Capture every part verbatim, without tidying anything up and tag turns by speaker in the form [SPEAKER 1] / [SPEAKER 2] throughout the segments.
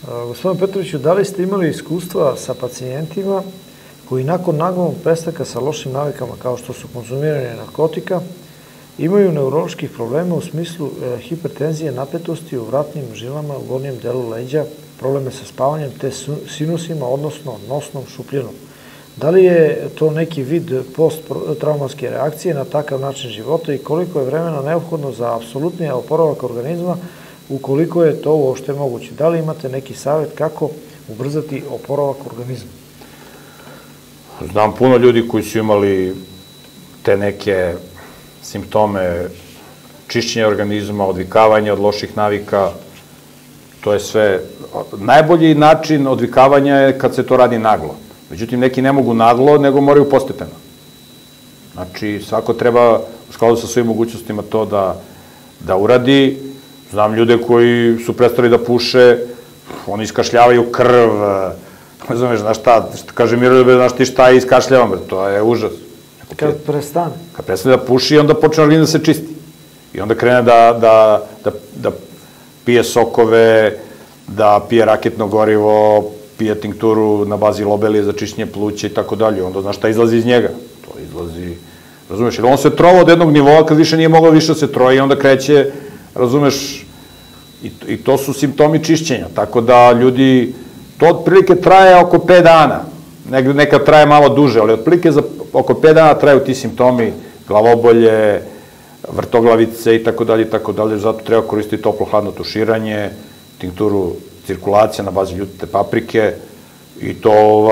[SPEAKER 1] Gospodine Petroviću, da li ste imali iskustva sa pacijentima koji nakon naglog prestanka sa lošim navikama, kao što su konzumiranje narkotika, imaju neuroloških problema u smislu hipertenzije, napetosti u vratnim žilama, u gornjem delu leđa, probleme sa spavanjem, te sinusima, odnosno nosnom šupljinom? Da li je to neki vid posttraumatske reakcije na takav način života i koliko je vremena neophodno za apsolutni oporavak organizma ukoliko je to uopšte moguće? Da li imate neki savjet kako ubrzati oporavak organizma?
[SPEAKER 2] Znam puno ljudi koji su imali te neke simptome čišćenja organizma, odvikavanja od loših navika. To je sve. Najbolji način odvikavanja je kad se to radi naglo. Međutim, neki ne mogu naglo, nego moraju postepeno. Znači, svako treba u skladu sa svojim mogućnostima to da uradi. Znam ljude koji su prestali da puše, oni iskašljavaju krv, ne znam, znaš šta, kaže Miroljube, znaš ti šta iskašljavam, to je užas.
[SPEAKER 1] Kad prestane?
[SPEAKER 2] Kad prestane da puši, onda počne organizam da se čisti. I onda krene da pije sokove, da pije raketno gorivo, pije tinkturu na bazi lobelije za čišćenje pluća i tako dalje. Onda znaš šta izlazi iz njega. To izlazi, razumeš, jer on se trova od jednog nivoa kad više nije mogao više da se troje i onda kreće, razumeš, i to su simptomi čišćenja. Tako da ljudi, to otprilike traje oko pet dana. Nekad traje malo duže, ali otprilike za oko pet dana traju ti simptomi, glavobolje, vrtoglavice i tako dalje i tako dalje. Zato treba koristiti toplo-hladno tuširanje, tinkturu cirkulacija na bazi ljutite paprike i to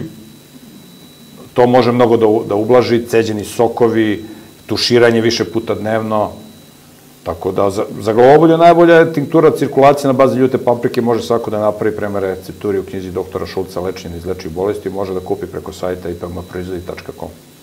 [SPEAKER 2] to može mnogo da ublaži, ceđeni sokovi, tuširanje više puta dnevno. Tako da za glavobolje najbolja je tinktura cirkulacija na bazi ljute paprike, može svako da napravi prema recepturi u knjizi doktora Šulca Lečenje na izlečive bolesti, može da kupi preko sajta i p m proizvodi tačka com.